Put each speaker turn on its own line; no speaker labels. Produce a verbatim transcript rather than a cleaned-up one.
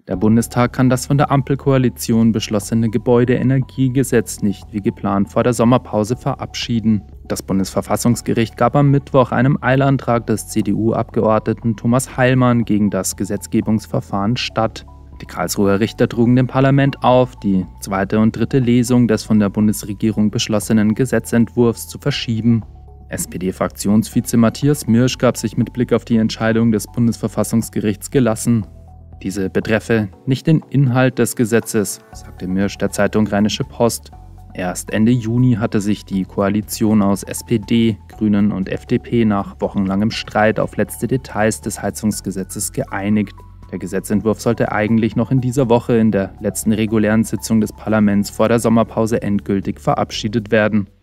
Der Bundestag kann das von der Ampelkoalition beschlossene Gebäudeenergiegesetz nicht wie geplant vor der Sommerpause verabschieden. Das Bundesverfassungsgericht gab am Mittwoch einem Eilantrag des C D U-Abgeordneten Thomas Heilmann gegen das Gesetzgebungsverfahren statt. Die Karlsruher Richter trugen dem Parlament auf, die zweite und dritte Lesung des von der Bundesregierung beschlossenen Gesetzentwurfs zu verschieben. S P D-Fraktionsvize Matthias Mirsch gab sich mit Blick auf die Entscheidung des Bundesverfassungsgerichts gelassen. Diese betreffe nicht den Inhalt des Gesetzes, sagte Mirsch der Zeitung Rheinische Post. Erst Ende Juni hatte sich die Koalition aus S P D, Grünen und F D P nach wochenlangem Streit auf letzte Details des Heizungsgesetzes geeinigt. Der Gesetzentwurf sollte eigentlich noch in dieser Woche in der letzten regulären Sitzung des Parlaments vor der Sommerpause endgültig verabschiedet werden.